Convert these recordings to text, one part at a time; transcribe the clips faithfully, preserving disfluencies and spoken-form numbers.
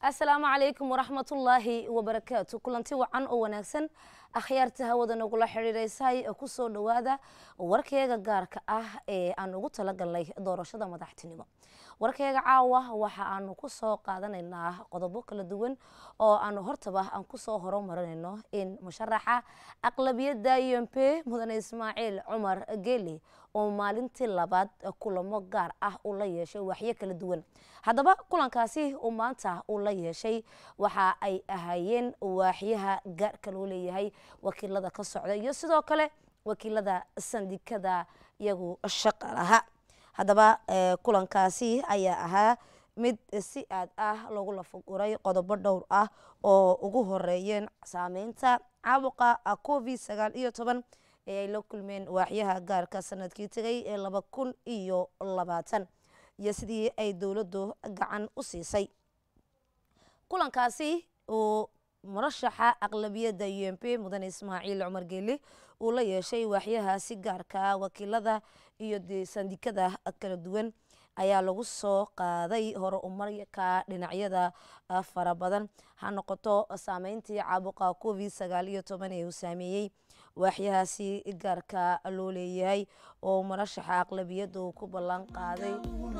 السلام عليكم ورحمة الله وبركاته كلنتي وعن أو ونكسن أخيارتها ودنا كل حريريساي كسر دوادا وركيجا جارك أه أنا قلت لك الله دور شدا ما تحتني warkayga caawa waxa aanu ku soo qaadanaynaa qodobo kala duwan oo aanu hortaba aan ku soo horumarinayno in musharaxa aqlabiyadda U M P mudane Ismaaciil Cumar Geeli oo maalintii labaad kulamo gaar ah u la yeeshay waxyo kala duwan haddaba kulankaasi uu maanta u la yeeshay waxa ay ahaayeen waxyaha gaarka loo leeyahay wakiilada ka socda iyo sidoo kale wakiilada sandikada iyagu shaqalaha haddaba kulankaasi ayaa ahaa mid si aad ah loogu lafaguray qodobo dhowr ah oo ugu horeeyeen saameynta caabuqa covid sagaal iyo toban ee ay la kulmeen waaxyaha gaarka sanadkii tagay ee laba kun iyo labaatan iyo sidii ay dowladdu gacan u siisay kulankaasi oo murashaxa aqlabiyadda U M P mudane Ismaaciil Cumar Geeli uu la yeeshay waaxyaha si gaarka wakiilada iyo sandikada kala duwan ayaa lagu soo qaaday hore u marka dhinacyada fara badan ha noqoto saameyntii caabuqa covid sagaal iyo toban ee uu saameeyay waaxyaha si gaarka loo leeyahay oo murashaxa aqlabiyaddu ku ballan qaaday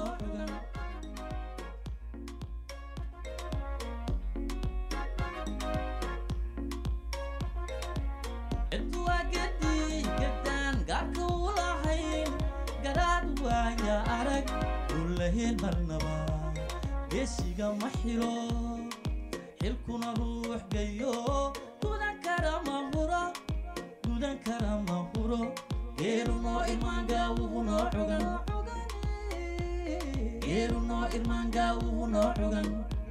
يا أرك كله مرنبا بيشيغا محيرو حلكنا روح جيو دودان كرام مهورا دودان كرام مهورا غيرنا إرمانغا وغنا عغن غيرنا إرمانغا وغنا عغن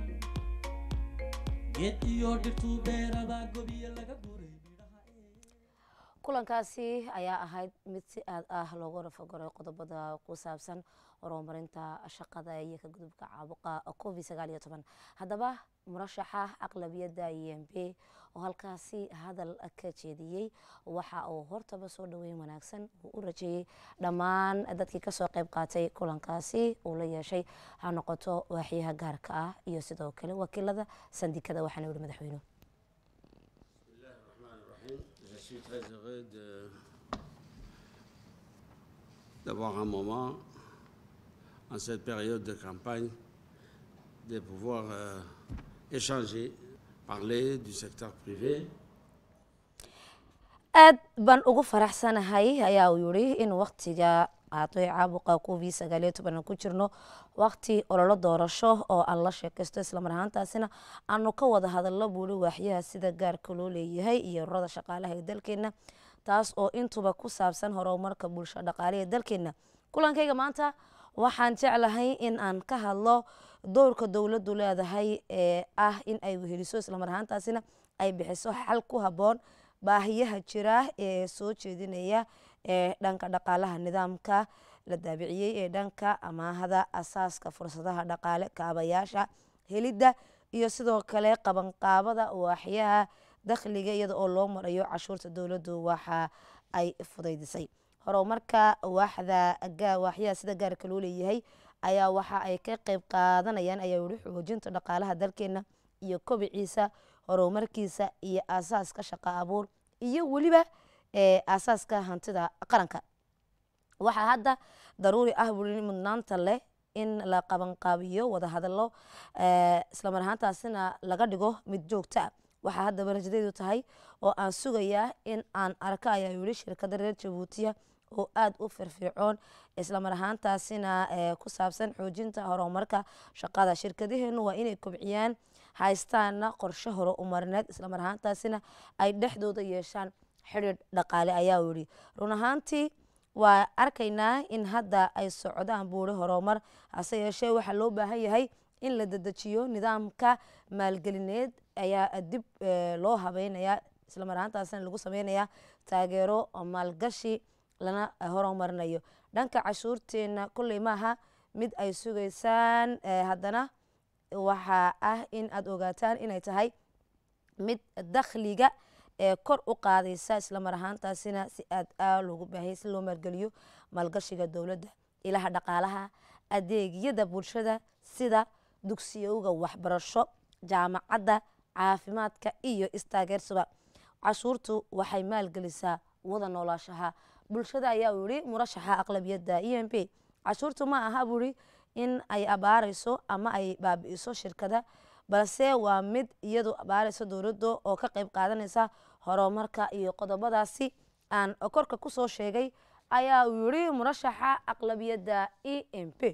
جيت يودتو بيرا باقو بيالغا بوري kulankaasi ayaa ahayd mid si aad ah loogu rafagoray qodobada ku saabsan horumarinta shaqada iyo ka gudubka caabuqa covid sagaal iyo toban haddaba murashaxa aqlabiyadda U M P oo halkaasi hadal ka jeediyey waxa uu hortaba soo dhaweyn wanaagsan uu u rajeeyay dhammaan dadkii ka soo qayb qaatay kulankaasi uu la yeeshay ha noqoto waaxyaha gaarka ah iyo sidoo kale wakiilada sandikada waxaana yidhi madaxweynuhu Je suis très heureux d'avoir un moment en cette période de campagne de pouvoir euh, échanger, parler du secteur privé. aad baan ugu faraxsanahay ayaa uu yiri in waqtiga qaatay caabuqa covid sagaal iyo toban ku jirno waqti ololo doorasho oo aan la sheekaysto isla mar ahaantaasina aanu ka wada hadallo buuli waaxyaha sida gaarka loo leeyahay iyo ururada shaqaalaha ee dalkeena taas oo intuba ku saabsan horumarka bulshada dhaqaalaha ee dalkeena kulankayga maanta waxaan jeclahay in aan ka hadlo doorka dawladdu leedahay ee ah in ay weheliso isla mar ahaantaasina ay bixiso xal ku haboon baahiyaha jira ee soo jeedinaya ee dhanka dhaqaalaha nidaamka la daabiciyay ee dhanka amaahada asaaska fursadaha dhaqaale kaabayaasha helidda iyo sidoo kale qabanqaabada waaxyaha dakhliga iyada oo loo marayo cashuurta dawladdu waxa ay fudaydisay horumarka waaxda waaxyaha sida gaarka loo leeyahay ayaa waxa ay ka qayb qaadanayaan ayaa weli xoojinta dhaqaalaha dalkeena iyo kobiciisa horumarkiisa iyo asaaska shaqo abuur iyo weliba ee asaaska hantida qaranka waxa hadda daruuri ah bulin mudnaanta leh in la qaban qaabiyo wada hadallo ee isla mar ahaantaasina laga dhigo mid joogto ah waxa hadda barnaamijyadu tahay oo aan sugayaa in aan arka ayaa weli shirkadda reer Jabuuti oo aad u firfircoon isla mar ahaantaasina ee ku saabsan xoojinta horumarka shaqada shirkadaheenu waa inay kobciyaan haystaan qorshe hore u marineed isla mar ahaantaasina ay dhexdooda yeeshaan xiriir dhaqaale ayaa weli run ahaantii waa arkaynaa in hadda ay socdaan buuri horumar hase yeeshee waxaa loo baahan yahay in la dedejiyo nidaamka maalgelineed ayaa dib loo habeynaya isla mar ahaantaasina lagu sameynayaa taageero maalgashi lana horumarinayo dhanka cashuurteena kulley maaha mid ay sugaysaan haddana waxa ah in aad ogaataan inay tahay mid dakhliga ee kor u qaadaysa isla mar ahaantaasina si aad ah loogu baahiyay si loo maalgeliyo maalgashiga dawladda ilaha dhaqaalaha adeegyada bulshada sida dugsiyowga waxbarasho jaamacadda caafimaadka iyo istaageersuba cashuurtu waxay maalgelisaa wada noolaashaha bulshada ayaa uu yidhi murashaxa aqlabiyadda e m p cashuurtu ma aha buu yidhi in ay abaarayso ama ay baabi'iso shirkada balse waa mid iyadu abaarayso dowladda oo ka qayb qaadanaysa horumarka iyo qodobadaasi aan korka kusoo sheegay ayaa uu yidhi murashaxa aqlabiyadda e m p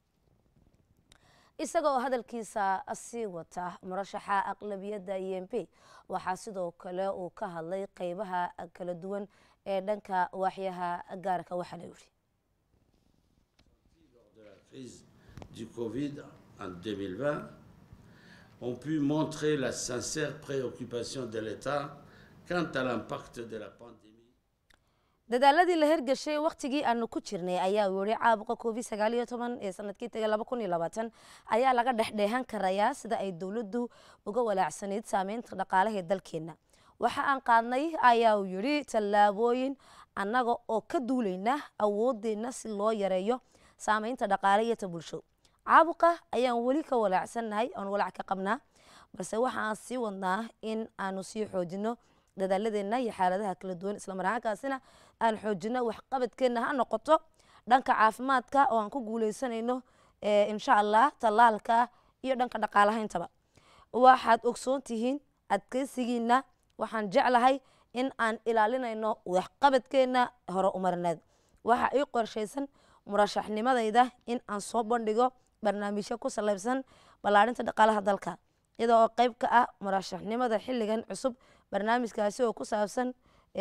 isagoo hadalkiisa sii wata murashaxa aqlabiyadda e m p waxaa sidoo kale uu ka hadlay qeybaha kala duwan ee dhanka waaxyaha gaarka waxaana yidhi crise du Covid en deux mille vingt ont pu montrer la sincère préoccupation de l'État quant à l'impact de la pandémie. dadaaladii la hirgashay waqtigii aanu ku jirnay ayaa weli caabuqa covid sagaal iyo toban ee sanadkii tagay laba kun iyo labaatan ayaa laga dhexdheehan karayaa sida ay dowladdu uga walaacsanayd saameynta dhaqaalaha ee dalkeena waxa aan qaadnay ayaa uu yidhi tallaabooyin annaga oo ka duulayna awoodeena si loo yareeyo saameynta dhaqaale iyo ta bulsho caabuqa ayaan weli ka walaacsannahay oon walaac ka qabnaa balse waxaan sii wadnaa in aanu sii xoojino dadaaladeenna iyo xaaladaha kala duwan isla markaasina aan xoojino waxqabadkeena ha noqoto dhanka caafimaadka oo aan ku guuleysanayno insha allah tallaalka iyo dhanka dhaqaalahayntaba waxaad ogsoon tihiin adkeysigiina waxaan jeclahay in aan ilaalinayno waxqabadkeena hore umarineed waxa ii qorshaysan murashaxnimadayda in aan soo bandhigo barnaamijyo ku salaysan ballaarinta dhaqaalaha dalka iyadoo oo qayb ka ah murashaxnimada xilligan cusub barnaamijkaasi oo ku saabsan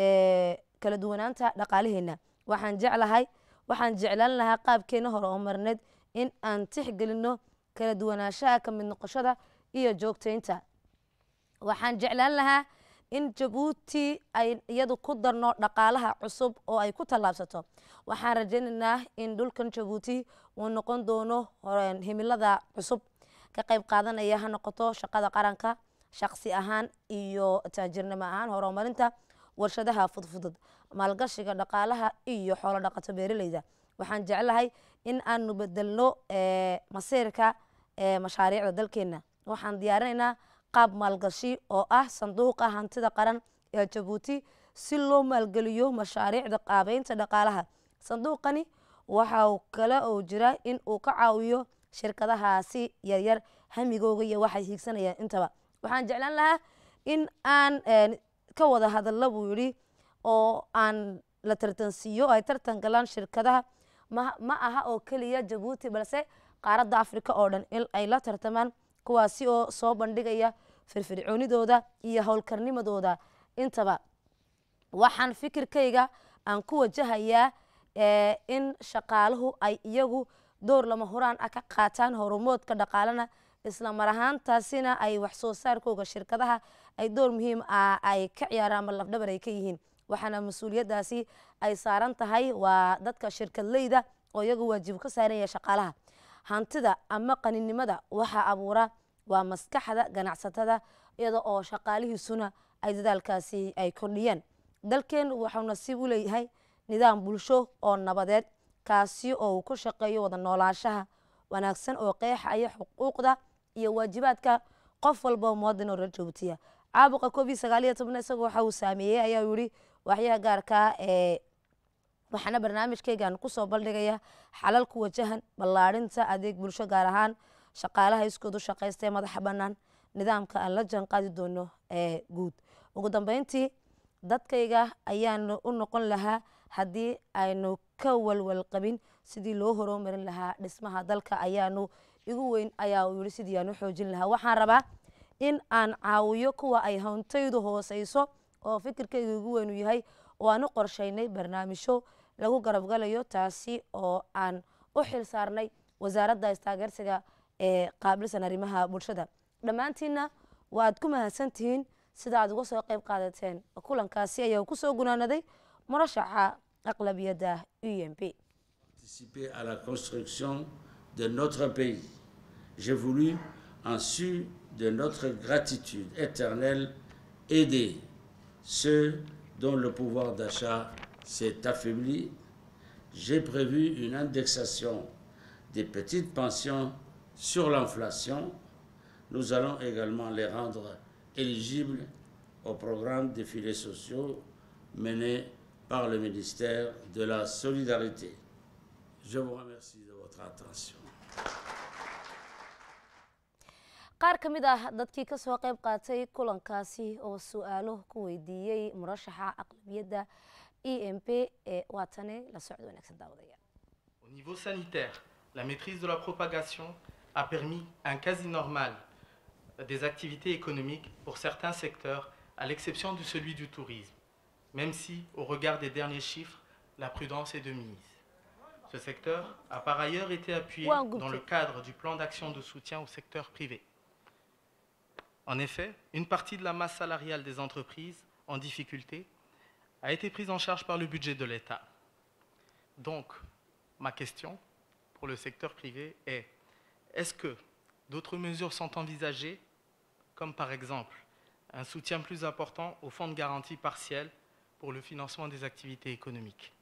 kala duwanaanta dhaqaalaheena waxaan jeclahay waxaan jeclaan lahaa qaabkeena hore umarineed in aan tixgelino kala duwanaanshaha ka mid noqoshada iyo joogtaynta waxaan jeclaan lahaa in jabuuti ay iyadu ku darno dhaqaalaha cusub oo ay ku tallaabsato waxaan rajaynaynaa in dhulkan jabuuti uu noqon doono himilada cusub ka qayb qaadanaya ha noqoto shaqada qaranka shaqsi ahaan iyo taajirnimo ahaan horumarinta warshadaha fudfudud maalgashiga dhaqaalaha iyo xoolo dhaqato beeraleyda waxaan jeclahay in aanu bedelno masiirka mashaariicda dalkeena waxaan diyaarinaynaa qaab maalgashi oo ah sanduuqa hantida qaran ee jabuuti si loo maalgeliyo mashaariicda qaabeynta dhaqaalaha sanduuqani waxa kale oo jira in uu ka caawiyo shirkadahaasi yaryar hamigooga iyo waxay hiigsanayaan intaba waxaan jeclaan lahaa in aan ka wada hadalla buu yidhi oo aan la tartansiiyo ay tartan galaan shirkadaha ma aha oo keliya jabuuti balse qaaradda afrika oo dhan in ay la tartamaan kuwaasi oo soo bandhigaya firfircoonidooda iyo howlkarnimadooda intaba waxaan fikirkayga aan ku wajahayaa in shaqaaluhu ay iyagu door lama huraan ah ka qaataan horumoodka dhaqaalana isla mar ahaantaasina ay wax soo saarkooga shirkadaha ay door muhiim ah ay ka ciyaaraan ama lafdhabar ay ka yihiin waxaana mas-uuliyaddaasi ay saaran tahay waa dadka shirkadleyda oo iyagu waajib ka saaranya shaqaalaha hantida ama qaninimada waxaa abuura waa maskaxda ganacsatada iyada oo shaqaalihiisuna ay dadaalkaasi ay kordhiyeen dalkeen waxuu nasiib u leeyahay nidaam bulsho oo nabadeed kaasi oo uu ku shaqeeyo wada noolaashaha wanaagsan oo qeexaya xuquuqda iyo waajibaadka qof walba muwaadin oo reer jabuutiya caabuqa covid sagaal iyo toban isagoo waxa uu saameeyey ayaa yidhi waxyaha gaarka ee waxaana barnaamijkaygaan kusoo bandhigaya xalal ku wajahan ballaarinta adeeg bulsho gaar ahaan shaqaalaha iskoodu shaqaysta ee madaxa bannaan nidaamka aan la jaan qaadi doono ee guud ugu dambeyntii dadkayga ayaanu u noqon lahaa haddii aynu ka walwal qabin sidii loo horumarin lahaa dhismaha dalka ayaanu igu weyn ayaa uu yidhi sidii aan u xoojin lahaa waxaan rabaa in aan caawiyo kuwa ay hoontaydu hooseyso oo fikirkayga igu weynu yahay oo aan u qorshaynay barnaamijyo lagu garabgalayo taasi oo aan u xil saarnay wasaaradda istaageersiga ee qaabilsan arrimaha bulshada dhammaantiinna waaad ku mahadsantihiin sida aad uga soo qayb qaadateen kulankaasi ayaa kusoo gunaanaday murashaxa aqlabiyadda U M P. Participer à la construction de notre pays. J'ai voulu, en su de notre gratitude éternelle, aider ceux dont le pouvoir d'achat s'est affaibli. J'ai prévu une indexation des petites pensions sur l'inflation, nous allons également les rendre éligibles au programme des filets sociaux mené par le ministère de la Solidarité. Je vous remercie de votre attention. qaar ka mid ah dadkii ka soo qayb qaatay kulankaasi oo su'aalo ku weydiiyey murashaxa aqlabiyadda E M P ee waatane la socod wanaagsan daawadaya. Au niveau sanitaire, la maîtrise de la propagation a permis un quasi normal des activités économiques pour certains secteurs, à l'exception de celui du tourisme, même si, au regard des derniers chiffres, la prudence est de mise. Ce secteur a par ailleurs été appuyé dans le cadre du plan d'action de soutien au secteur privé. En effet, une partie de la masse salariale des entreprises en difficulté a été prise en charge par le budget de l'État. Donc, ma question pour le secteur privé est, est-ce que d'autres mesures sont envisagées, comme par exemple un soutien plus important au fonds de garantie partielle pour le financement des activités économiques?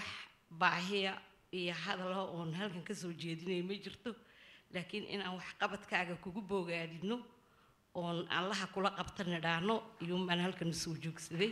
oon allaha kula qabtana dhaano iyuun baan halkan soo joogsaday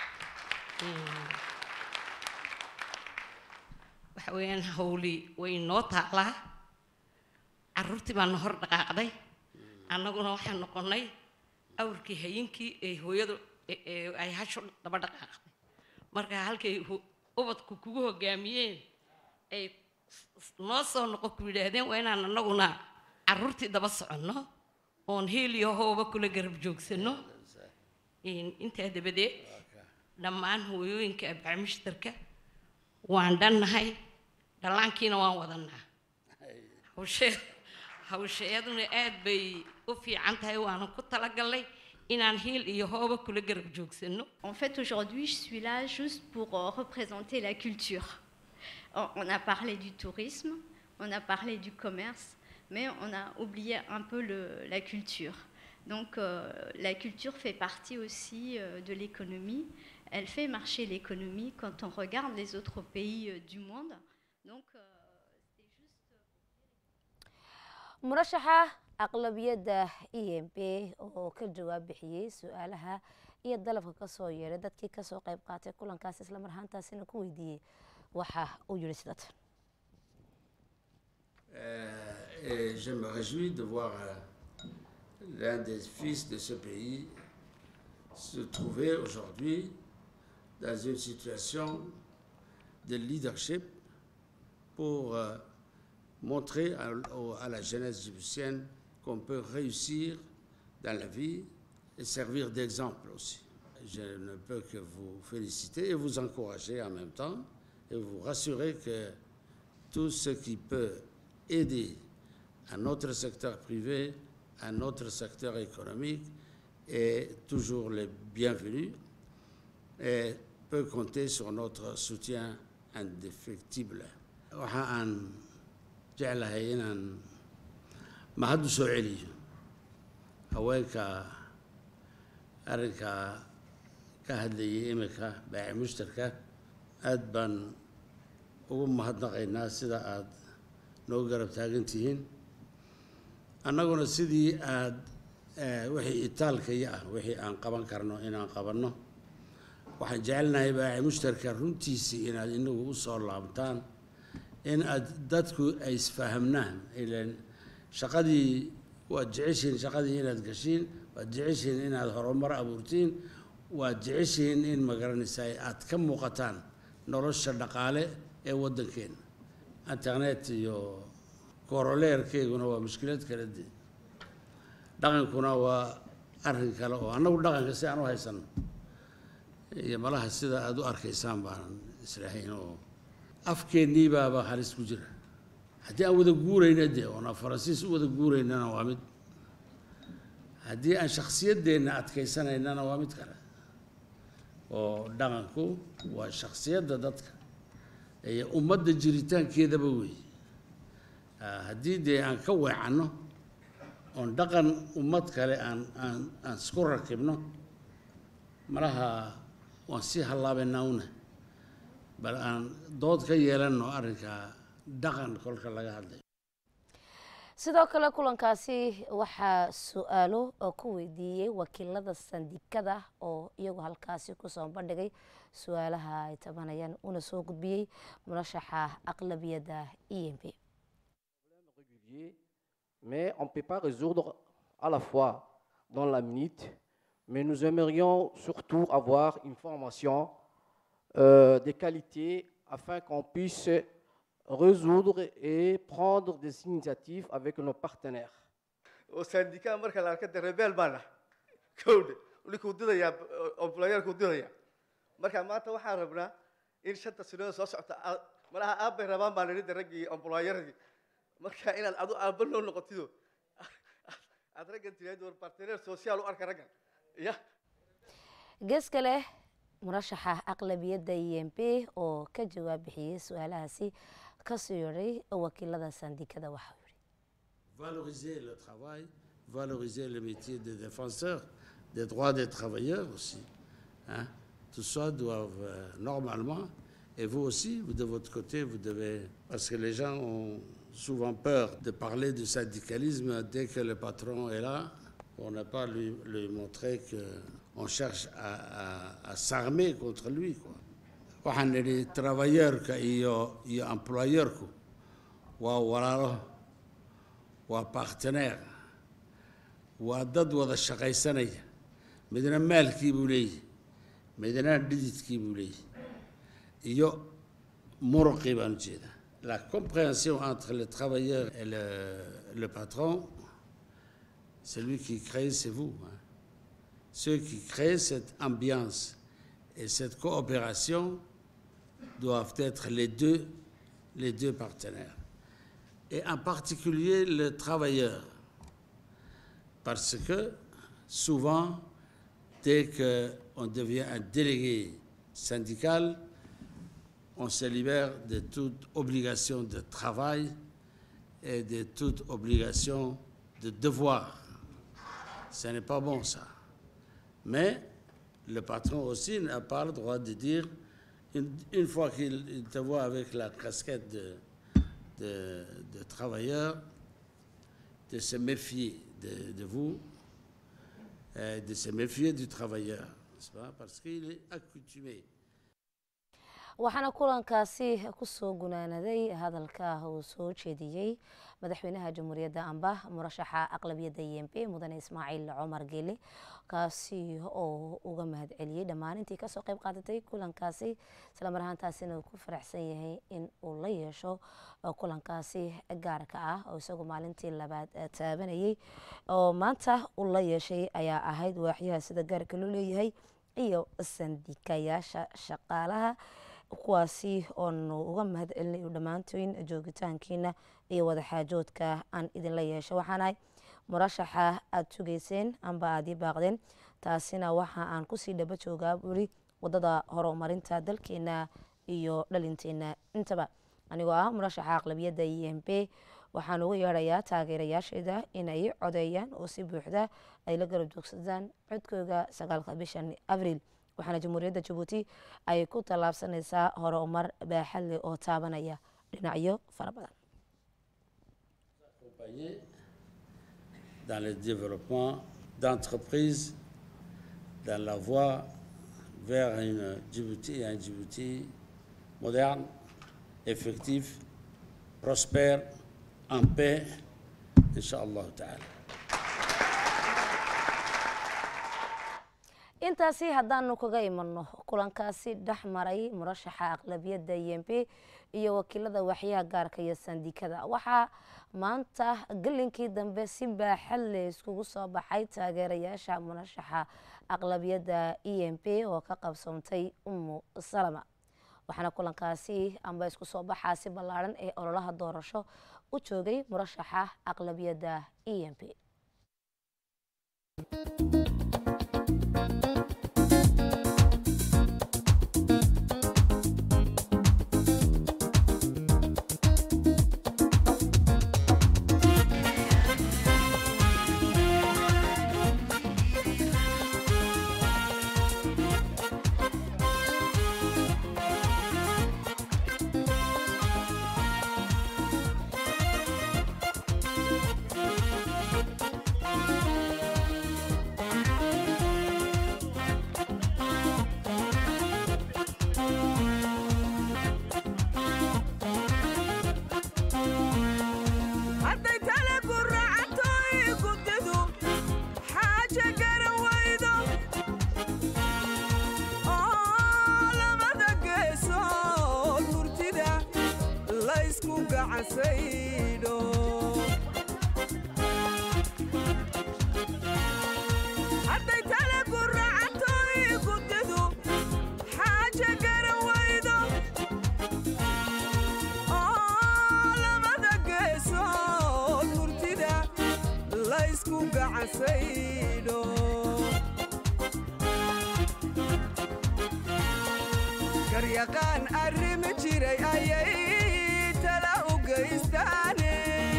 waxa weeyaan hawli way noo taalaa carruurtii baan hor dhaqaaqday annaguna waxaan noqonay awrkii hayinkii ee hooyadu ay hasho daba dhaqaaqday marka halkay ubadku kugu hogaamiyeen ay noo soo noqon ku yidhaahdeen waa inaan annaguna carruurtii daba soconno on helio hooba kula garab joogsano in inta dabadee dhammaan hooyooyinka abcamishtarka waan dhannahay dhallaankiina waan wadanaa hawshe hawsheeduna aad bay u fiican tahay waana ku talagalay inaan heel iyo hooba kula garab joogsano. En fait, aujourd'hui, je suis là juste pour euh, représenter la culture. On, on a parlé du tourisme, on a parlé du commerce, mais on a oublié un peu le, la culture. Donc euh, la culture fait partie aussi euh, de l'économie. Elle fait marcher l'économie quand on regarde les autres pays euh, du monde. Donc euh, c'est juste... murashaxa aqlabiyadda E M P oo ka jawaab bixiyey su'aalaha iyo dalabka ka soo yeeray dadkii ka soo qayb qaatay kulankaas isla mar ahaantaasina ku weydiiyey waxa uu yiri sidatan. Euh, et je me réjouis de voir euh, l'un des fils de ce pays se trouver aujourd'hui dans une situation de leadership pour euh, montrer à, à la jeunesse djiboutienne qu'on peut réussir dans la vie et servir d'exemple aussi. Je ne peux que vous féliciter et vous encourager en même temps et vous rassurer que tout ce qui peut aider à notre secteur privé, à notre secteur économique est toujours le bienvenu et peut compter sur notre soutien indéfectible. waxaan jeclahay inaan mahad u soo celiyo haweenka arrinka ka hadlayay imika baaci mushtarka aad baan ugu mahadnaqaynaa sida aad noo garab taagan tihiin annaguna sidii aad wixii itaalkaya ah wixii aan qaban karno inaan qabanno waxaan jecelnahay baaci mushtarka runtiisii inaad inagu u soo laabtaan in aad dadku ay isfahamnaan ilaan shaqadii waad jeceshiin shaqadii inaad gashiin waad jeceshiin inaad horumar abuurtiin waad jeceshiin in magaranaysaa aad ka muuqataan nolosha dhaqaale ee waddankeena internet iyo koroleerkeeguna waa mushkilad kale dee dhaqankuna waa arrin kale oo annagu dhaqanka si aan u haysano iyo malaha sida aad u arkaysaan baanan islahayn oo afkeennii baaba halis ku jira haddii aan wada guurayna dee oona faransiis u wada guuraynana waa mid haddii aan shakhsiyaddeenna adkaysanaynana waa mid kale oo dhaqanku waa shakhsiyadda dadka iyo ummadda jiritaankeedaba weeye haddii dee aan ka weecanno oon dhaqan ummad kale aan aan aan isku rakibno malaha waan sii hallaabaynaa una bal aan dood ka yeelanno arrinka dhaqan kolka laga hadlayo. sidoo kale kulankaasi waxaa su-aalo oo ku weydiiyey wakiilada sandikada oo iyagu halkaasi kusoo bandhigay su-aalaha ay tabanayaan una soo gudbiyey murashaxa aqlabiyadda E M P. Mais on ne peut pas résoudre à la fois dans la minute, mais nous aimerions surtout avoir une formation euh, de qualité afin qu'on puisse résoudre et prendre des initiatives avec nos partenaires. Au syndicat, marka la arkay rebel bana kowde uli ku didaya employer ku didaya marka maanta waxaan rabnaa in shanta sano soo socota malaha aabay rabaan baan nidhi ragii employer marka inaad adu aabba loo noqotido aad raggan tiraahdo partenaire social u arka raggan ya gees kale murashaxa aqlabiyadda E M P oo ka jawaab bixiyey su-aalahaasi kasoo yeedhay wakiilada sandikada waxa uu yidhi valoriser le travail, valoriser le métier des défenseurs des droits des travailleurs aussi. Hein? Tout ça doivent euh, normalement, et vous aussi, vous de votre côté, vous devez, parce que les gens ont souvent peur de parler du syndicalisme dès que le patron est là, pour ne pas lui, lui montrer qu'on cherche à, à, à s'armer contre lui, quoi. waxaan nidhi travailleurka iyo iyo employeurku waa walaalo waa partenaire waa dad wada shaqaysanaya midna maalkii buu leeyahay midna dhididkii buu leeyahay iyo muruqii baan u jeedaa la compréhension entre le travailleur et le, le patron, celui qui crée, c'est vous, hein. Ceux qui créent cette ambiance et cette coopération doivent être les deux, les deux partenaires. Et en particulier le travailleur. Parce que souvent, dès qu'on devient un délégué syndical, on se libère de toute obligation de travail et de toute obligation de devoir. Ce n'est pas bon, ça. Mais le patron aussi n'a pas le droit de dire, une, une fois qu'il te voit avec la casquette de, de, de travailleur, de se méfier de, de vous, et de se méfier du travailleur, n'est-ce pas? Parce qu'il est accoutumé. waxaana kulankaasi kusoo gunaanaday hadalka uu soo jeediyey madaxweynaha jamhuuriyadda amba murashaxa aqlabiyadda E M P mudane Ismaaciil Cumar Geele kaasi oo uga mahad celiyey dhammaan intii kasoo qayb qaadatay kulankaasi isla mar ahaantaasina uu ku faraxsan yahay in uu la yeesho kulankaasi gaarka ah oo isagu maalintii labaad taabanayay oo maanta uu la yeeshay ayaa ahayd waaxyaha sida gaarka loo leeyahay iyo sandikayaasha shaqaalaha kuwaasi oonu uga mahad celinay dhammaantoyn joogitaankiina iyo wada xaajoodka aan idinla yeesho waxaanahay murashaxa aad sugayseen amba aad ii baaqdeen taasina waxa aan kusii dhaba joogaa buri wadada horumarinta dalkeena iyo dhalinteena intaba anigoo ah murashaxa aqlabiyadda E M P waxaan ugu yeedhayaa taageerayaasheeda inay codeeyaan oo si buuxda ay la garab joogsadaan codkooga sagaalka bishan abriil waxaana jamhuuriyadda Jabuuti ay ku tallaabsanaysaa horumar baaxad leh oo taabanaya dhinacyo fara badan. Dans le développement d'entreprises, dans la voie vers une Djibouti, un Djibouti moderne, effectif, prospère, en paix, Inch'Allah ta'ala. intaasi haddaanu kaga imanno kulankaasi dhex maray murashaxa aqlabiyadda E M P iyo wakiilada waxyaha gaarka iyo sandikada waxaa maanta galinkii dambe si baaxad leh iskugu soo baxay taageerayaasha murashaxa aqlabiyadda E M P oo ka qabsoontay Umu Salama waxaana kulankaasi amba isku soo baxaasi ballaaran ee ololaha doorasho u joogay murashaxa aqlabiyadda E M P. laysku gacansaydho garyaqaan arrimi jiray ayay tala u geystaane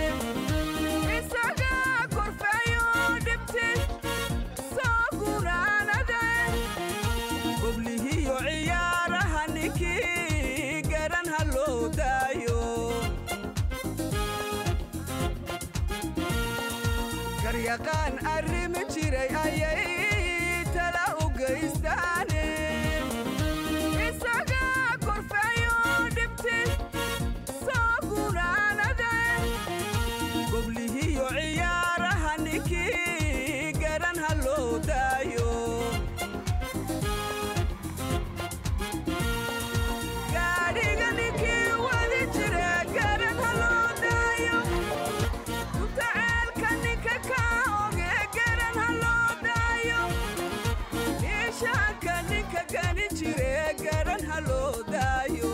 isaga korfeeyo dhibti soo guraanade goblihiyo ciyaaraha ninkii garan ha loo daayo garyaqaan arrimi jiray ayay tala u geystaane isaga korfeeyo dhibti soo guraanade goblihiyo ciyaaraha ninkii garan ha loo daayo gaadhiga ninkii wadi jira garan ha loo daayo utaceelka ninka ka oge garan ha loo daayo niishaanka ninka gani jire garan ha loo daayo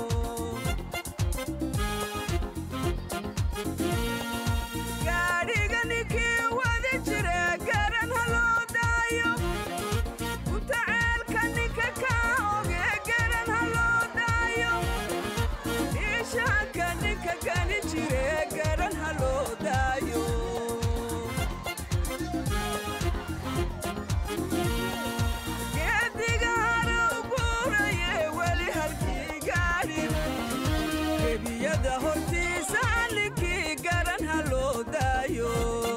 gaadhiga ninkii wadi jira garan ha loo daayo utaceelka ninka ka oge garan ha loo daayo niishaanka ninka gani jire garan ha loo daayo geediga harow guuraye weli halkii gaadhin gebiyada hortiisa ninkii garan ha loo daayo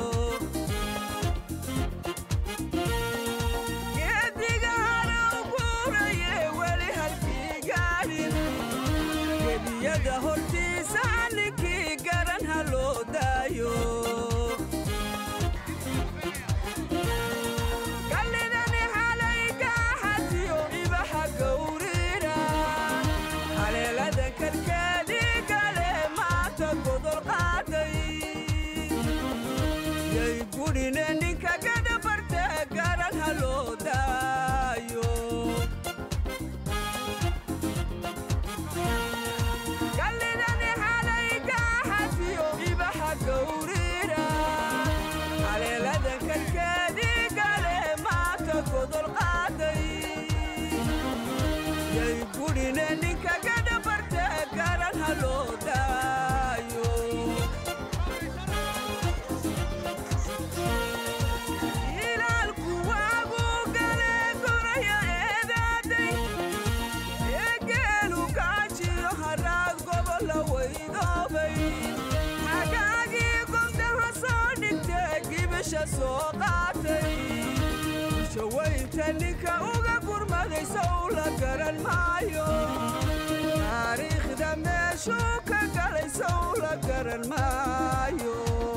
geediga harow guuraye weli halkii gaadhin gebiyada hortiisa ninkii garan ha loo daayo gallidani xalay gaaxatiyo ibaxa gowrira haleeladan kalkeedii gale maanta godol qaaday yay gudhine ninka gadabarte garan ha loo daayo gallidani xalay gaaxatiyo ibaxa gowrira haleeladan kalkeedii gale maanta godol qaaday yay gudhine ninka gadabarte garan ha loo daayo ilaalku waagu gale goraya eedaaday eegeelu gaajiyo haraad gobola weydoobay xagaagii gobdaha soo dhigtee gibisha soo qaatay shawaynta ninka uga gurmaday sow la garan maayo taariikhda meeshuu ka galay sow la garan maayo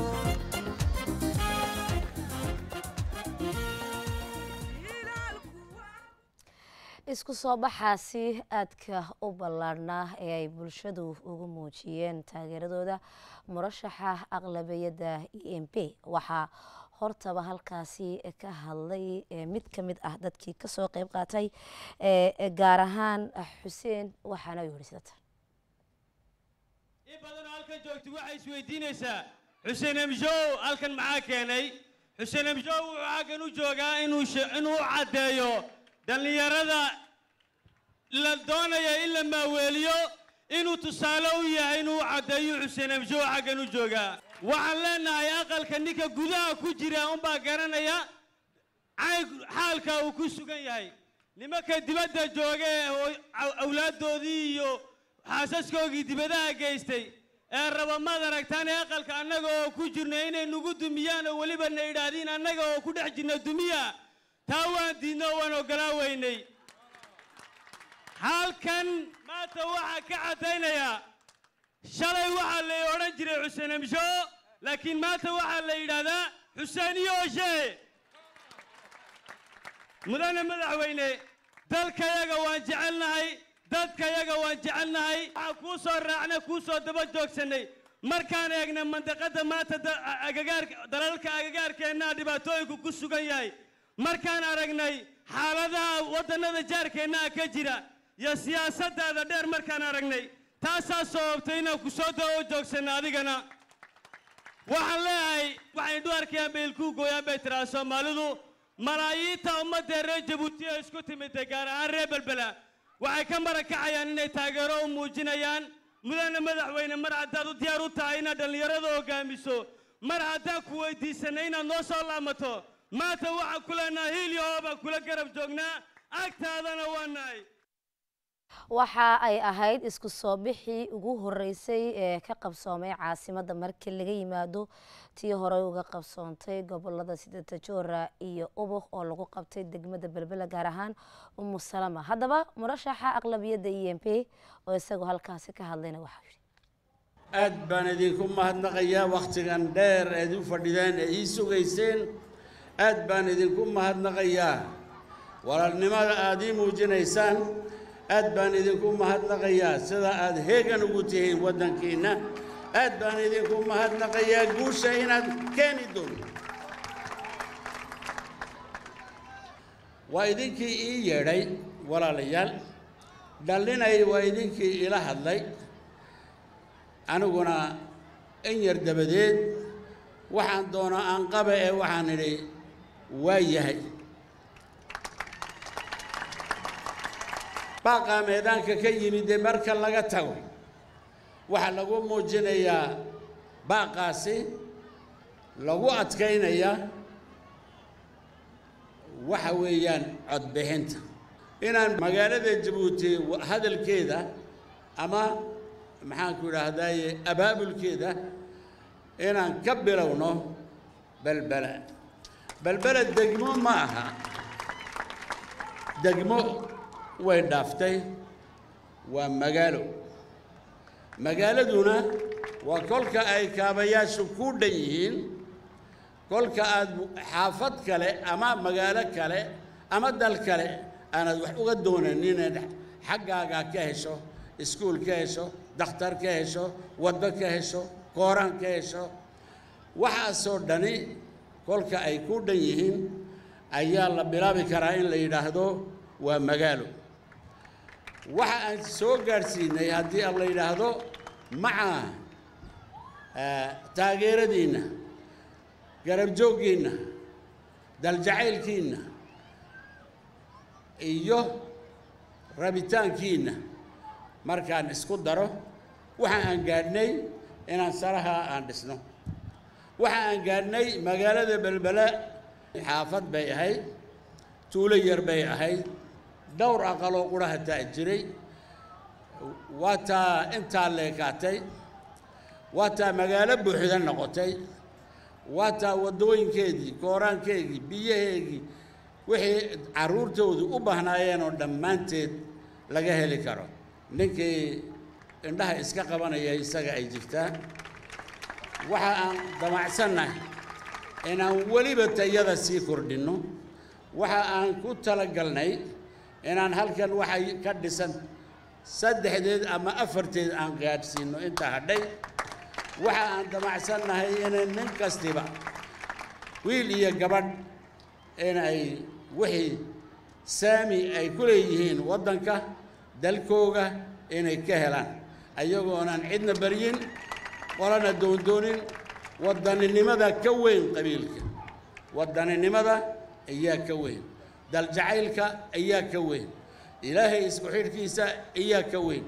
isku soo baxaasi aadka u ballaadhnaa ee ay bulshadu ugu muujiyeen taageeradooda murashaxa aqlabiyadda e m p waxaa hortaba halkaasi ka hadlay mid ka mid ah dadkii kasoo qeyb qaatay gaar ahaan xuseen waxaana yidhi sida tan in badanoo halkan joogta waxay isweydiinaysaa xuseen emjow halkan maxaa keenay xuseen emjow wuxuu halkan u joogaa inuu inuu caddeeyo dhallinyarada la doonaya in la maaweeliyo inuu tusaale u yahay inuu caddeeyo xuseen emjow xaggan u joogaa waxaan leenahay aqalka ninka gudaha ku jira unbaa garanaya xaalka uu ku sugan yahay nimanka dibadda jooga ee awlaaddoodii iyo xaasaskoogii dibadaha geystay ee raba maad aragtaan ee aqalka annaga oo ku jirna inay nagu dumiyaan oo weliba na idhaahdiin annaga oo ku dhex jirna dumiya taa waan diidno waan oggolaa weynay halkan maanta waxaa ka caddaynayaa shalay waxaa la odhan jiray xuseen emsho laakiin maanta waxaa la yidhaahdaa xuseeniyo oshe mudane madaxweyne dalkayaga waan jecelnahay dadkayaga waan jecelnahay waxaan kuu soo raacnay kuu soo daba joogsannay markaan eegnay mandaqadda maanta agagaarka dalalka agagaarkeennaa dhibaatooyinku ku sugan yahay markaan aragnay xaaladaha waddannada jaarkeennaa ka jira iyo siyaasaddaada dheer markaan aragnay taasaa sababtay inaan ku soo daba joogsanna adigana waxaan leeyahay waxay dumarkii beelku gooyaan bay tiraa Soomaalidu malaayiinta ummadda reer Jabuuti ee isku timid gaar ahaan reer Balbala waxay ka marakacayaan inay taageero u muujinayaan mudane madaxweyne mar haddaad u diyaar u tahay inaad dhalinyarada hogaamiso mar haddaan ku weydiisanay inaad noo soo laamato maanta waxaan ku leenahay hiil iyo hoob aan kula garab joognaa agtaadana waa nahay waxa ay ahayd isku soo bixii ugu horeysay ee ka qabsoomay caasimadda markii laga yimaado tii hore uga qabsoontay gobolada Sidata Joora iyo Ubuk oo lagu qabtay degmada Balbala gaar ahaan Umu Salama haddaba murashaxa aqlabiyadda E M P oo isagu halkaasi ka hadlayna waxa yiri aad baan idinku mahadnaqayaa waqtigan dheer ee u fadhideen ee ii sugayseen aad baan idinku mahadnaqayaa walaalnimada aad ii muujinaysaan aad baan idinku mahadnaqayaa sida aad heegan ugu tihiin waddankiina aad baan idinku mahadnaqayaa guusha inaad keeni doonto waa idinkii ii yeedhay walaalayaal dhalinay waa idinkii ila hadlay aniguna in yar dabadeed waxaan doona aan qaba ee waxaan idhi waa yahay baaqa meedaanka ka yimid ee marka laga tago waxaa lagu muujinayaa baaqaasi lagu adkaynayaa waxa weeyaan codbixinta inaan magaalada Jabuuti hadalkeeda ama maxaan ku idhaahdaaye abaabulkeeda inaan ka bilowno Balbala Balbala degmo ma aha degmo way dhaaftay waa magaalo magaaladuna waa kolka ay kaabayaashu ku dhan yihiin kolka aad xaafad kale ama magaalo kale ama dal kale aanad wax uga doonanin inaad xaggaaga ka hesho iskuul ka hesho dhakhtar ka hesho waddo ka hesho kooraan ka hesho waxaasoo dhani kolka ay ku dhan yihiin ayaa la bilaabi karaa in la yidhaahdo waa magaalo waxa aan soo gaarsiinay haddii aan la yidhaahdo maca taageeradiinna garab jooggiinna daljacaylkiinna iyo rabitaankiinna markaan isku daro waxa aan gaadhnay inaan saraha aan dhisno waxa aan gaadhnay magaalada Balbala xaafad bay ahayd tuulo yar bay ahayd dhowr aqaloo quraha taa jiray waataa intaa leekaatay waataa magaalo buuxda noqotay waataa wadooyinkeedii kooraankeedii biyaheedii wixii caruurtoodu u baahnaayeen oo dhammaanteed laga heli karo ninkii indhaha iska qabanaya isaga ay jirtaa waxa aan damacsannahay inaan weliba tayada sii kordhinno waxa aan ku talagalnay inaan halkan waxay ka dhisan saddexdeed ama afarteed aan gaadhsiino inta hadhay waxa aan damacsannahay inay nin kastiba wiil iyo gabadh inay wixii saami ay ku leeyihiin waddanka dalkooga inay ka helaan ayagoonan cidna baryin qolana doondoonin waddaninimada ka weyn qabiilka waddaninimada ayaa ka weyn daljacaylka ayaa ka weyn ilaahay isku xidhkiisa ayaa ka weyn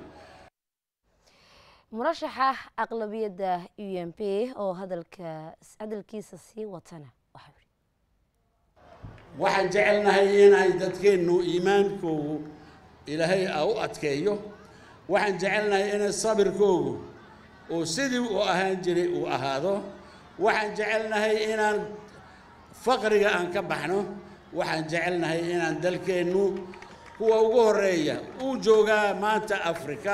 murashaxa aqlabiyadda U M P oo hadalka hadalkiisa sii watana waxa yiri waxaan jecelnahay inay dadkeennu iimaankoodu ilaahay u adkeeyo waxaan jecelnahay in sabirkoodu oo sidii uu ahaan jiray uu ahaado waxaan jecelnahay inaan faqriga aan ka baxno waxaan jecelnahay inaan dalkeennu kuwa ugu horeeya uu joogaa maanta Afrika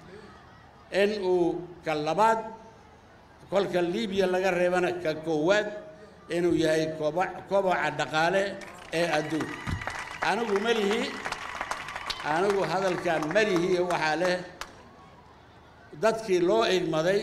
in uu ka labaad kolka Liibiya laga reebana ka koowaad inuu yahay kobaca dhaqaale ee adduunka anigu malihi anigu hadalkan malihi waxaa leh dadkii loo igmaday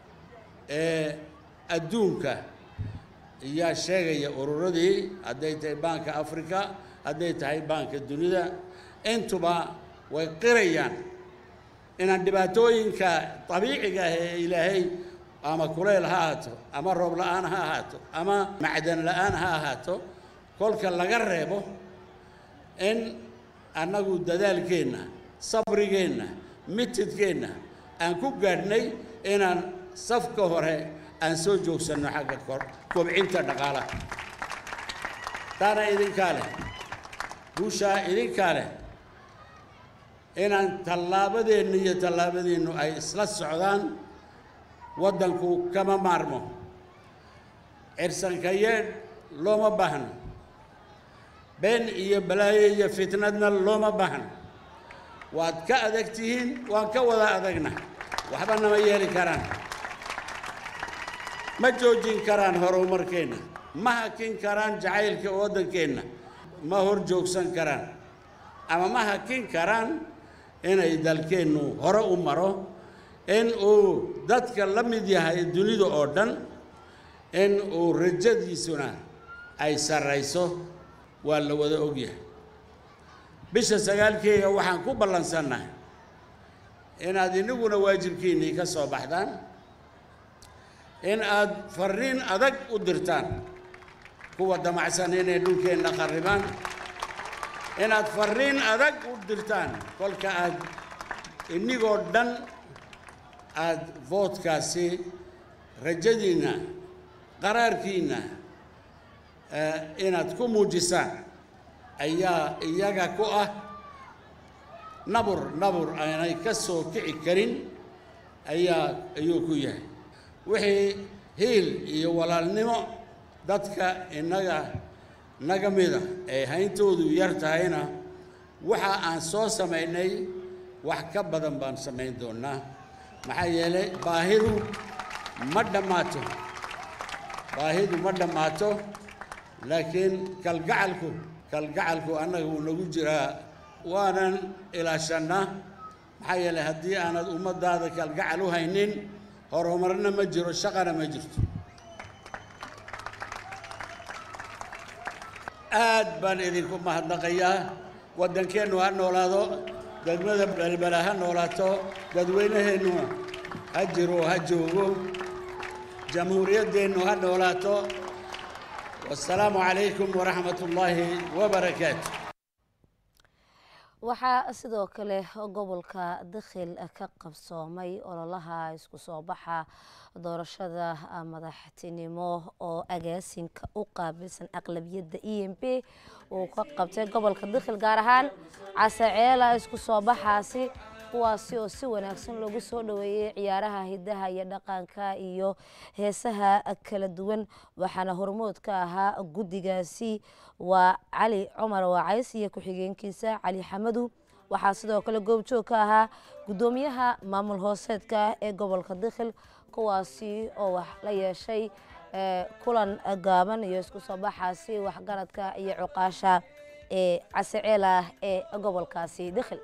ee adduunka ayaa sheegaya ururadii hadday tahay baanka Afrika hadday tahay baanka dunida intuba way qirayaan inaan dhibaatooyinka dabiiciga ah ee ilaahay ama kuleyl ha ahaato ama roob la'aan ha ahaato ama macdan la'aan ha ahaato kolka laga reebo in annagu dadaalkeenna sabrigeenna mitidkeenna aan ku gaadhnay inaan safka hore aan soo joogsanno xagga kobcinta dhaqaalaha taana idinkaa leh guushaa idinkaa leh inaan tallaabadeenna iyo tallaabadeennu ay isla socdaan waddanku kama maarmo cirsanka yeedh looma baahno been iyo balaayo iyo fitnadna looma baahno waad ka adag tihiin waan ka wada adagna waxba nama yeeli karaan ma joojin karaan horumarkeenna ma hakin karaan jacaylka waddankeenna ma hor joogsan karaan ama ma hakin karaan inay dalkeennu hore u maro in uu dadka la mid yahay dunida oo dhan in uu rajadiisuna ay sarrayso waa la wada ogyahay bisha sagaalkeega waxaan ku ballansannahay inaad inaguna waajibkiinnii ka soo baxdaan in aad farriin adag u dirtaan kuwa damacsan inay dhulkeenna qarribaan inaad farriin adag u dirtaan kolka aad inigoo dhan aad voodkaasi rajadiinna qaraarkiinna inaad ku muujisaan ayaa iyaga ku ah nabur nabur aanay ka soo kici karin ayaa ayuu ku yahay wixii hiil iyo walaalnimo dadka innaga naga mida ee hayntoodu yar tahayna waxa aan soo samaynay wax ka badan baan samayn doonaa maxaa yeelay baahidu ma dhammaato baahidu ma dhammaato laakiin kalgacalku kalgacalku annaga wuu nagu jiraa waanan ilaashannaa maxaa yeelay haddii aanad ummaddaada kalgacal u haynin horumarna ma jiro shaqana ma jirto aad baan idinku mahadnaqayaa waddankeennu ha noolaado degmada belbela ha noolaato dadweynaheennu ha jiro ha joogo jamhuuriyaddeennu ha noolaato wassalaamu calaykum waraxmat ullaahi wabarakaatu waxaa sidoo kale gobolka dakhil ka qabsoomay ololaha isku soo baxa doorashada madaxtinimo oo agaasinka u qaabilsan aqlabiyadda e m p uu ka qabtay gobolka dakhil gaar ahaan casaceela isku soo baxaasi kuwaasi oo si wanaagsan loogu soo dhaweeyay ciyaaraha hidaha iyo dhaqanka iyo heesaha kala duwan waxaana hormood ka ahaa guddigaasi waa cali cumar waacays iyo ku-xigeenkiisa cali xamadu waxaa sidoo kale goobjoog ka ahaa guddoomiyaha maamul hooseedka ee gobolka dakhil kuwaasi oo wax la yeeshay kulan gaaban iyo isku soo baxaasi waxgaradka iyo cuqaasha ee casaceela ee gobolkaasi dakhil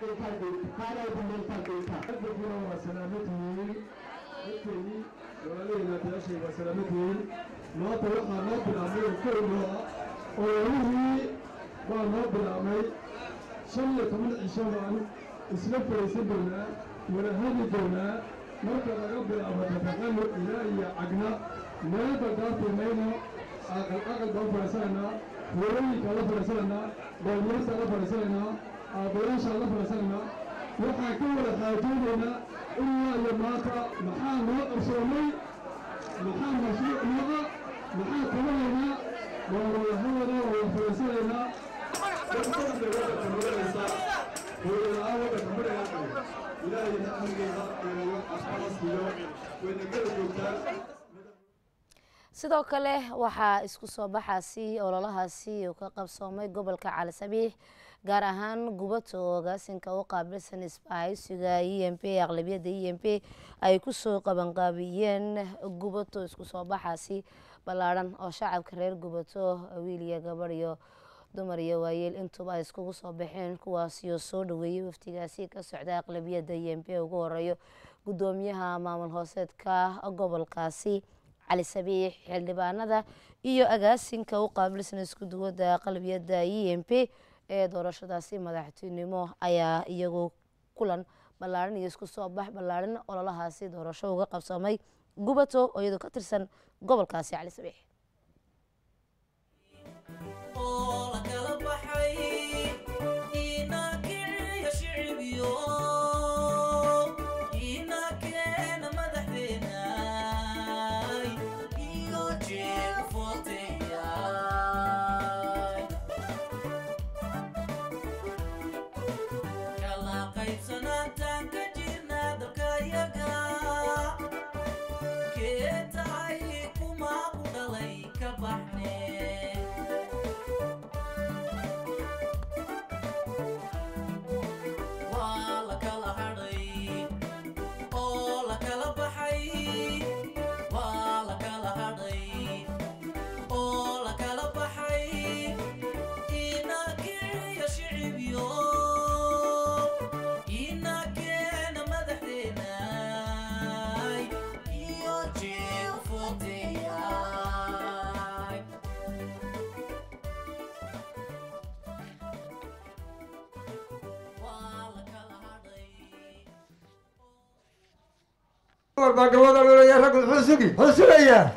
sidoo kale waxaa isku soo baxaasi ololahaasi uu ka qabsoomay gobolka Cali Sabiix gaar ahaan gubato ogaasinka u qaabilsan isbaahaysiga E M P aqlabiyada E M P ay ku soo qaban qaabiyeen gubato isku soo baxaasi balaaran oo shacabka reer gubato wiil iyo gabar iyo dumar iyo waayeel intuba ay iskugu soo baxeen kuwaas oo soo dhaweeyay waftigaasi ka socda aqlabiyada E M P ugu horeeyo gudoomiyaha maamul hooseedka gobolkaasi Cali Sabiix xildhibaanada iyo agaasinka u qaabilsan isku duwada aqlabiyada E M P ee doorashadaasi madaxtinimo ayaa iyagu kulan balaaran iyo isku soo bax balaaran ololahaasi doorasho uga qabsamay gubato oo iyadoo ka tirsan gobolkaasi Cali Sabiix والباقوات اللي يرقد حسقي حسقية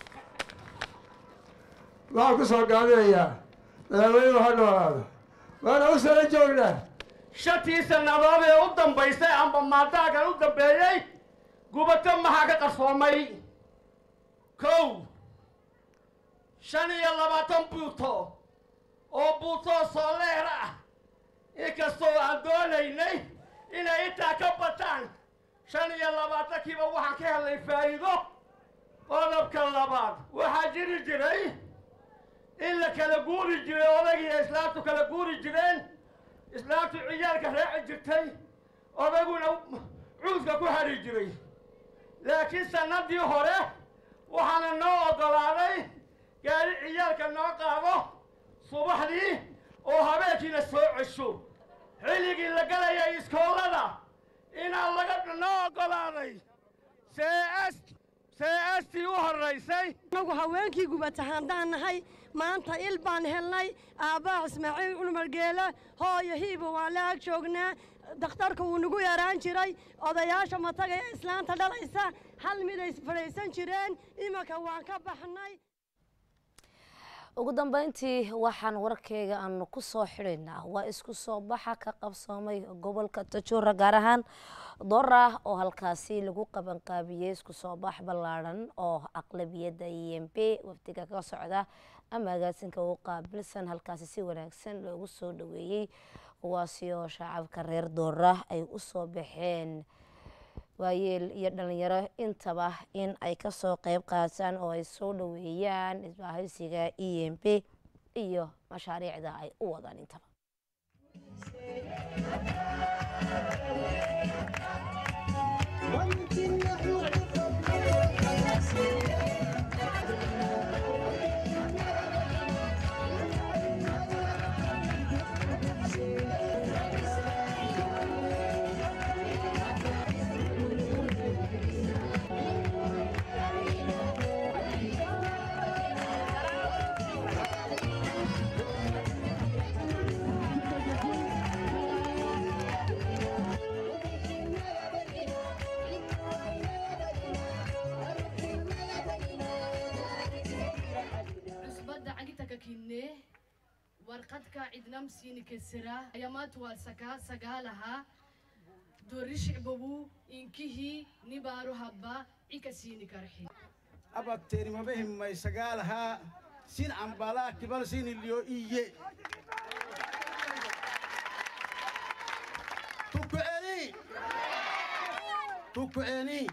معك صار قاعدية لا وين هذا هذا وأنا أسأل جونا شتي سنوات قدام بيسة أم بماتا كانوا قدام بيجي قبتهم ما حاجة قصومي كو شنو يلا باتم بوتو أو بوتو صالحة إكسو عدوليني إنا إتاكبتان شان يلا باتكي بوحا كهلي فايدو قلبك اللباد وحا جري جري إلا كلا قوري جري ولقي إسلامتو كلا قوري جرين إسلامتو عيالك راعي جرتي ولقونا عوزك كوحري جري لكن سندي هوري وحانا نوع ضلالي قال عيالك النوع قابو صبح لي وهبيكي نسوع الشو حلقي اللي قال يا إسكولنا إن الله قد ناقلاني سيأس سيأستي وهالرئيسي نقول هواكي قبت هندان هاي ما أنت إلبان هلاي أبا إسماعيل ونمرجيله هو يهيب وعلاك شغنا دكتورك ونقول يا رانشري أضياش ما تجي إسلام تدلعيسا هل ميدا فريسان شيرين إما كوان كبحناي ugu dambeyntii waxaan warkeyga aanu ku soo xidhaynaa waa isku soo baxa ka qabsoomay gobolka Tajoora gaar ahaan Dora oo halkaasi lagu qaban qaabiyay isku soo bax balaaran oo aqlabiyada E M P waftiga ka socda ama agaasinka uu qaabilsan halkaasi si wanaagsan loogu soo dhaweeyay kuwaasi oo shacabka reer Dora ay u soo baxeen waayeel iyo dhalinyaro intaba in ay ka soo qayb qaataan oo ay soo dhaweeyaan isbaahaysiga E M P iyo mashaariicda ay u wadaan intaba warqadka cidnam siini kasira ayamaat wal saka sagalaha dorish babu inkihi nibaru habba ikasini karhi abad teeri mabahim may sagalaha sin ambala kibal sin liyo iye tukueni tukueni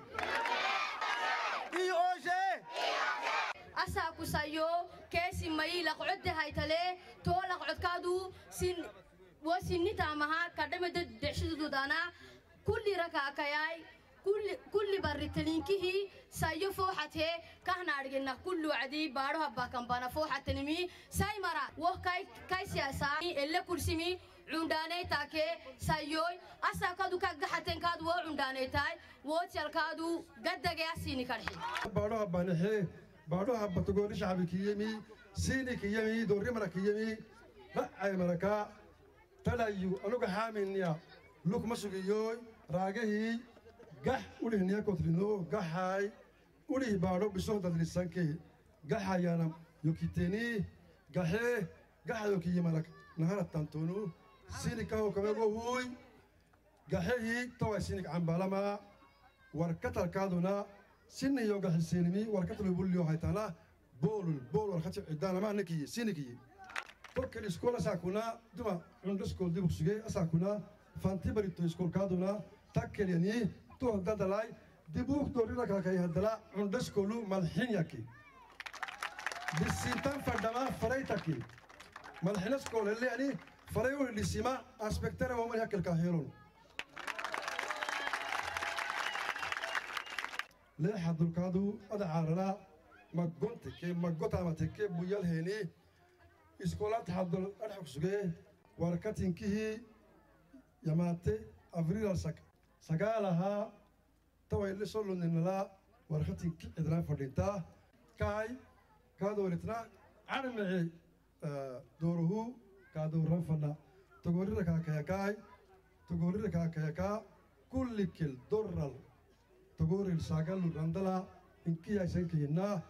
iyoje asa kusayo كيسي مايلا قعدة هاي تلي تولا قعد كادو سن وسنيتا مها كدم دد دعشدو دانا كل ركا كياي كل كل بريتلين كه سايو فوحته كهنا أرجعنا كل عدي بارو هبا كمبانا فوحة نمي ساي مرا وكاي كاي سياسة اللي كرسمي عنداني تاكي سايوي أسا كادو كاك حتين كادو عنداني تاي وتشال كادو قد جاسيني كرحي بارو هبا نحي بارو هبا تقول شعبي كيمي سيني كيمي دوري مرا كيمي رأي مركا تلايو أنا كحامين يا لوك مسوقيوي راجعي قح ولي هنيا كترينو قحاي ولي بارو بسون تدريسانكي قحاي أنا يوكيتني قحي قح يوكي مرك نهار التانتونو سيني كاو كمان هوي قحي توا سينك عم بالما وركتر كادونا سيني يوقع السينمي وركتر يقول لي هايتانا بول بول وركتر عدانا ما نكي سينكي توكل إسكولا ساكونا دوما عند إسكول دي بخشجي أساكونا فانتي بريتو إسكول كادونا تاكل يعني تو هدلاي دي بوك دوري لك كي هدلا عند إسكولو ملحين ياكي بالسنتان فردما فريتاكي ملحين إسكول اللي يعني فريو اللي سما أسبكتر ومن ياكل كاهيرون ليه حدو كادو أدعارنا ما قلت كي ما قلت ما تكي بويال هني إسكولات حدو أدحك سجى وركتين كيه يماتي أفريل سك سجالها توي اللي صلوا إننا وركتين كي إدران فردينتا كاي كادو رتنا عن معي دوره كادو رنفنا تقولي لك هكايا كاي تقولي لك هكايا كا كل كل درل تقول الساقل الرندلة إنكي يا سنكينا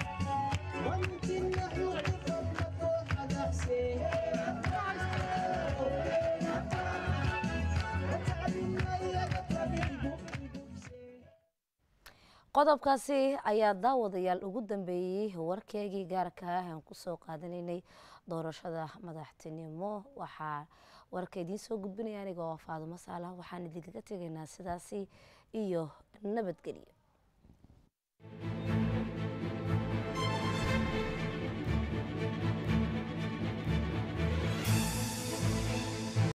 qodobkaasi ayaa daawadayaal ugu dambeeyay warkeegii gaarka ah aan ku soo qaadanaynay doorashada madaxtinimo waxaa warka idiin soo gudbinaya aniga oo Faadumo Saalax waxaan idinkaga tegaynaa sidaasi iyo nabadgelyo.